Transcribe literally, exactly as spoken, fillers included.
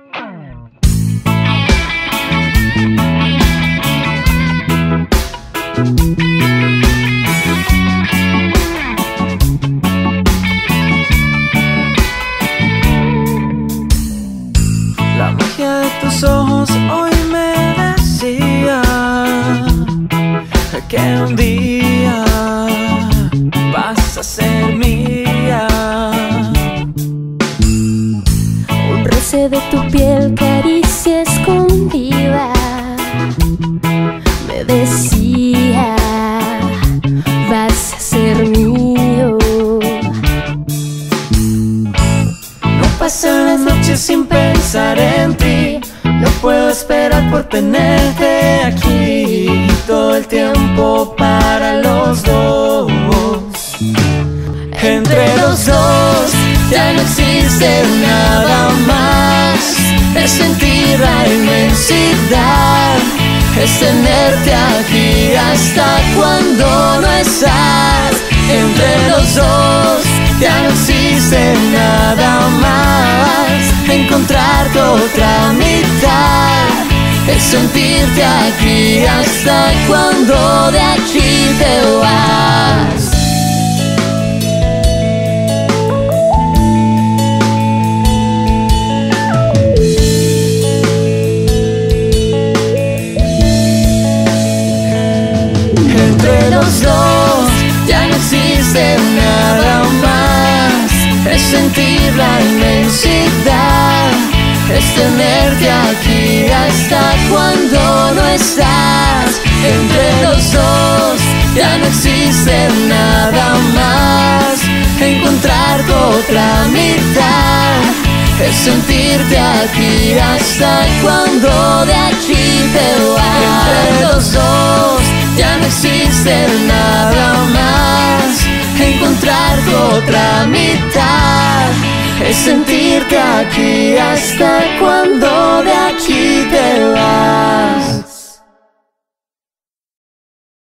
La magia de tus ojos hoy me decía que un día vas a ser mía. Un roce de tu piel, caricia escondida, me decía, vas a ser mío. No pasan las noches sin pensar en ti, no puedo esperar por tenerte aquí. Todo el tiempo para los dos. Entre los dos ya no existe nada más. Es sentir la inmensidad, es tenerte aquí hasta cuando no estás. Entre los dos ya no existe nada más. Encontrarte otra mitad es sentirte aquí hasta cuando de aquí te vas. Entre los dos ya no existe nada más. Es sentir la inmensidad, es tenerte aquí hasta cuando no estás. Entre los dos ya no existe nada más. Encontrarte otra mitad es sentirte aquí hasta cuando de aquí te vas. Entre los dos ya no existe nada más. Encontrarte otra mitad es sentirte aquí hasta cuando de aquí te vas.